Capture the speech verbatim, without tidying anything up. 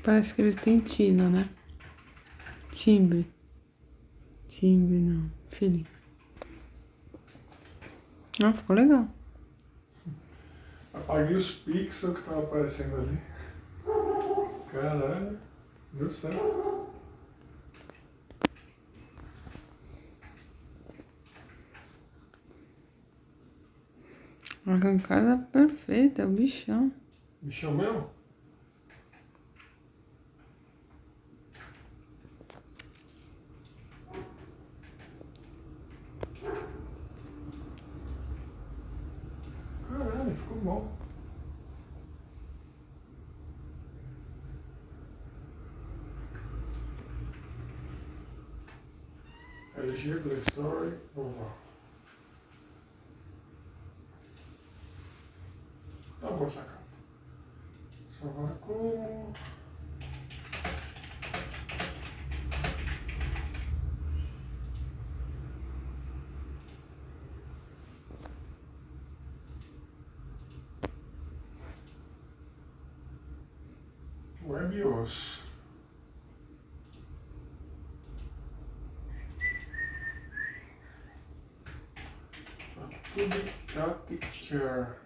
Parece que eles têm tina, né? Timbre. Timbre não. Felipe. Ah, ficou legal. Apaguei os pixels que estavam aparecendo ali. Caralho, deu certo. Arrancada perfeita, o bichão. Bichão meu? Caralho, ficou bom. L G Play Store, oval. Tá bom, sacado. Só agora como... WebOS. Tudo Capture.